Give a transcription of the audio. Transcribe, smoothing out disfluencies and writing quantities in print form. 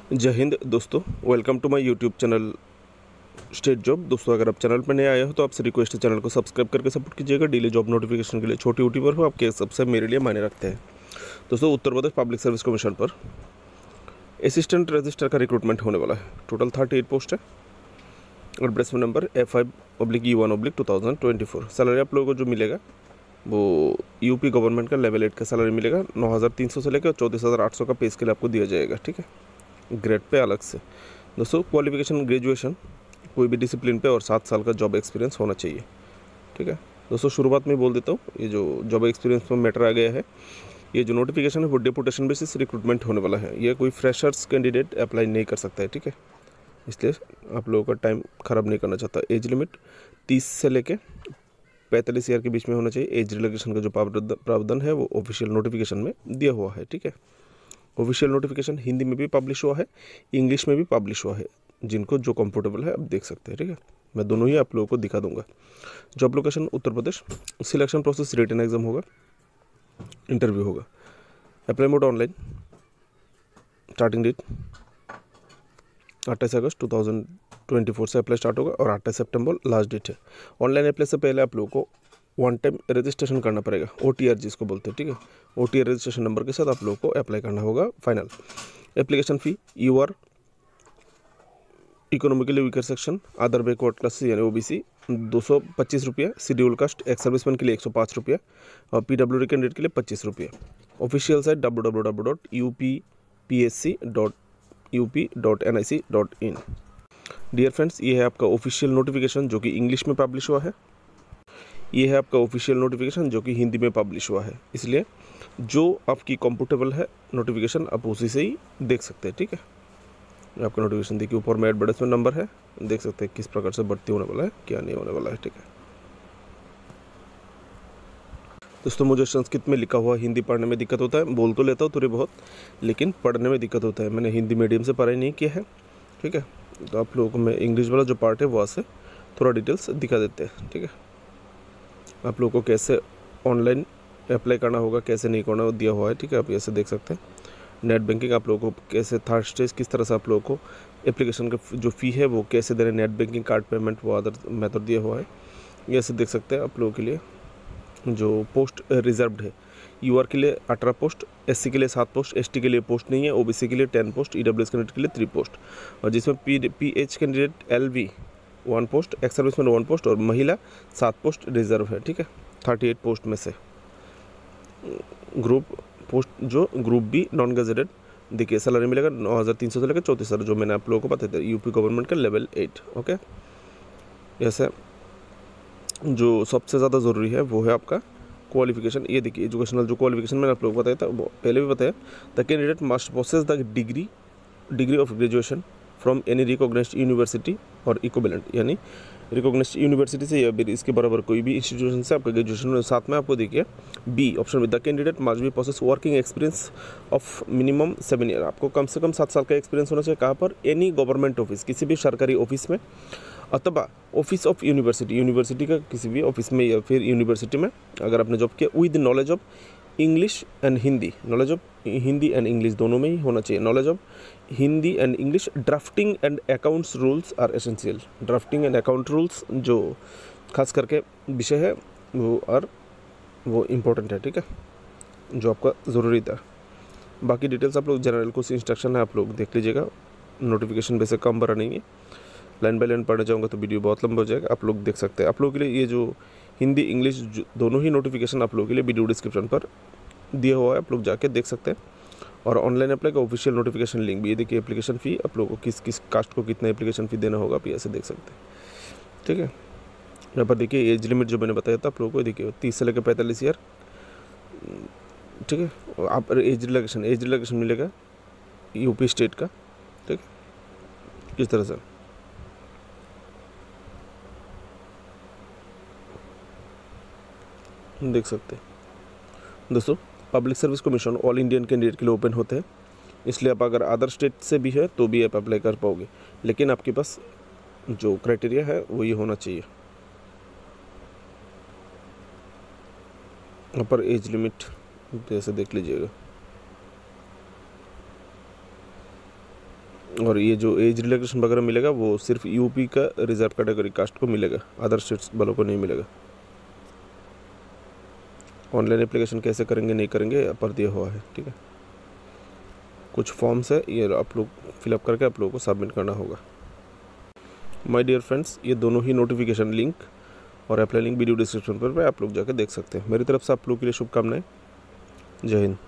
जय हिंद दोस्तों, welcome to my YouTube channel state job. दोस्तों, अगर आप चैनल पर नए आए हो तो आपसे रिक्वेस्ट है चैनल को सब्सक्राइब करके सपोर्ट कीजिएगा। डेली जॉब नोटिफिकेशन के लिए छोटी यूट्यूबर हो आपके सबसे मेरे लिए मायने रखते हैं। दोस्तों, Uttar Pradesh public service commission पर असिस्टेंट रजिस्टर का रिक्रूटमेंट होने वाला है। टोटल 38 पोस्ट है। Advertisement number F5/E1/2024। सैलरी आप लोगों को जो मिलेगा वो यूपी गवर्नमेंट का लेवल 8 का सैलरी मिलेगा। 9,300 से लेकर 34,800 का पे स्केल आपको दिया जाएगा। ठीक है, ग्रेड पे अलग से। दोस्तों, क्वालिफिकेशन ग्रेजुएशन कोई भी डिसिप्लिन पे और 7 साल का जॉब एक्सपीरियंस होना चाहिए। ठीक है दोस्तों, शुरुआत में बोल देता हूँ, ये जो जॉब एक्सपीरियंस में मैटर आ गया है, ये जो नोटिफिकेशन है वो डेपुटेशन बेसिस रिक्रूटमेंट होने वाला है। ये कोई फ्रेशर्स कैंडिडेट अप्लाई नहीं कर सकता है। ठीक है, इसलिए आप लोगों का टाइम ख़राब नहीं करना चाहता। एज लिमिट 30 से लेके 45 ईयर के बीच में होना चाहिए। एज रिलैक्सेशन का जो प्रावधान है वो ऑफिशियल नोटिफिकेशन में दिया हुआ है। ठीक है, ऑफिशियल नोटिफिकेशन हिंदी में भी पब्लिश हुआ है, इंग्लिश में भी पब्लिश हुआ है। जिनको जो कंफर्टेबल है आप देख सकते हैं। ठीक है, मैं दोनों ही आप लोगों को दिखा दूंगा। Job location Uttar Pradesh. Selection process written exam होगा, इंटरव्यू होगा। Apply mode online. Starting date 28 अगस्त 2024 से अप्लाई स्टार्ट होगा और 28 सितंबर लास्ट डेट है। ऑनलाइन अप्लाई से पहले आप लोगों को वन टाइम रजिस्ट्रेशन करना पड़ेगा, OTR जिसको बोलते हैं। ठीक है, OTR रजिस्ट्रेशन नंबर के साथ आप लोगों को अप्लाई करना होगा। Final application fee, U R economically weaker section, other backward class यानी OBC 225 रुपये, शेड्यूल कास्ट एक्स सर्विसमैन के लिए 105 रुपये और PWD कैंडिडेट के लिए 25 रुपये। Official site www.upsc.up.nic.in। Dear friends, ये है आपका ऑफिशियल नोटिफिकेशन जो कि इंग्लिश में पब्लिश हुआ है। ये है आपका ऑफिशियल नोटिफिकेशन जो कि हिंदी में पब्लिश हुआ है। इसलिए जो आपकी कंफर्टेबल है नोटिफिकेशन आप उसी से ही देख सकते हैं। ठीक है, आपका नोटिफिकेशन देखिए, ऊपर में एडवर्टाइजमेंट नंबर है, देख सकते हैं किस प्रकार से भर्ती होने वाला है, क्या नहीं होने वाला है। ठीक है दोस्तों, मुझे संस्कृत में लिखा हुआ हिंदी पढ़ने में दिक्कत होता है। बोल तो लेता हूँ थोड़ी बहुत, लेकिन पढ़ने में दिक्कत होता है। मैंने हिंदी मीडियम से पढ़ाई नहीं किया है। ठीक है, तो आप लोगों को मैं इंग्लिश वाला जो पार्ट है वहाँ से थोड़ा डिटेल्स दिखा देते हैं। ठीक है, आप लोगों को कैसे ऑनलाइन अप्लाई करना होगा, कैसे नहीं करना दिया हुआ है। ठीक है, आप ऐसे देख सकते हैं। नेट बैंकिंग आप लोगों को कैसे, थर्ड स्टेज किस तरह से आप लोगों को एप्लीकेशन का जो फ़ी है वो कैसे देना, नेट बैंकिंग, कार्ड पेमेंट, वो अदर मेथड दिया हुआ है। ये ऐसे देख सकते हैं आप लोगों के लिए। जो पोस्ट रिजर्व्ड है, UR के लिए 18 पोस्ट, SC के लिए 7 पोस्ट, ST के लिए पोस्ट नहीं है, OBC के लिए 10 पोस्ट, EWS कैंडिडेट के लिए 3 पोस्ट और जिसमें PH candidate LV 1 post, ex serviceman 1 post और महिला 7 पोस्ट रिजर्व है। ठीक है, 38 पोस्ट में से ग्रुप पोस्ट जो ग्रुप B नॉन गजेटेड, देखिए सैलरी मिलेगा 9,300 से लेकर 34,000 जो मैंने आप लोगों को बताया था, यूपी गवर्नमेंट का लेवल 8। ओके, जैसे जो सबसे ज़्यादा ज़रूरी है वो है आपका क्वालिफिकेशन। ये देखिए, एजुकेशनल जो क्वालिफिकेशन मैंने आप लोगों को बताया था वो पहले भी बताया। The candidate must possess the degree of graduation from any recognised university और इक्विवेलेंट, यानी रिकॉग्नाइज्ड यूनिवर्सिटी से या फिर इसके बराबर कोई भी इंस्टीट्यूशन से आपका ग्रेजुएशन। साथ में आपको देखिए B ऑप्शन में, the candidate must be possess working experience of minimum 7 year. आपको कम से कम 7 साल का एक्सपीरियंस होना चाहिए। कहाँ पर? एनी गवर्नमेंट ऑफिस, किसी भी सरकारी ऑफिस में, अथवा ऑफिस ऑफ यूनिवर्सिटी का किसी भी ऑफिस में या फिर यूनिवर्सिटी में अगर आपने जॉब किया, with knowledge of English and Hindi. Knowledge of Hindi and English दोनों में ही होना चाहिए। Knowledge of Hindi and English. Drafting and accounts rules are essential. Drafting and account rules जो खास करके विषय है वो इम्पोर्टेंट है। ठीक है, जो आपका ज़रूरी था। बाकी डिटेल्स आप लोग जनरल कुछ इंस्ट्रक्शन है आप लोग देख लीजिएगा। नोटिफिकेशन वैसे कम भरा नहीं है, लाइन बाय लाइन पढ़ने जाऊँगा तो वीडियो बहुत लंबा हो जाएगा। आप लोग देख सकते हैं। आप लोगों के लिए ये जो हिंदी इंग्लिश दोनों ही नोटिफिकेशन आप लोगों के लिए वीडियो डिस्क्रिप्शन पर दिया हुआ है, आप लोग जाके देख सकते हैं। और ऑनलाइन अप्लाई का ऑफिशियल नोटिफिकेशन लिंक भी, ये देखिए। एप्लीकेशन फ़ी आप लोगों को किस किस कास्ट को कितना एप्लीकेशन फ़ी देना होगा आप ऐसे देख सकते हैं। ठीक है, यहाँ पर देखिए एज लिमिट जो मैंने बताया था आप लोगों को, देखिए 30 से लेकर 45 ईयर। ठीक है, आप एज रिलैक्सेशन मिलेगा यूपी स्टेट का। ठीक है, किस तरह से देख सकते हैं दोस्तों। Public service commission all Indian candidate के लिए ओपन होते हैं, इसलिए आप अगर अदर स्टेट से भी है तो भी आप अप्लाई कर पाओगे, लेकिन आपके पास जो क्राइटेरिया है वो ये होना चाहिए। यहाँ पर एज लिमिट जैसे देख लीजिएगा। और ये जो एज रिलैक्सेशन वगैरह मिलेगा वो सिर्फ यूपी का रिजर्व कैटेगरी कास्ट को मिलेगा, अदर स्टेट्स वालों को नहीं मिलेगा। ऑनलाइन एप्लीकेशन कैसे करेंगे नहीं करेंगे पर दिया हुआ है, ठीक है। कुछ फॉर्म्स है, ये आप लोग फिलअप करके आप लोगों को सबमिट करना होगा। माय डियर फ्रेंड्स, ये दोनों ही नोटिफिकेशन लिंक और अप्लाई लिंक वीडियो डिस्क्रिप्शन पर आप लोग जाकर देख सकते हैं। मेरी तरफ से आप लोग के लिए शुभकामनाएं। जय हिंद।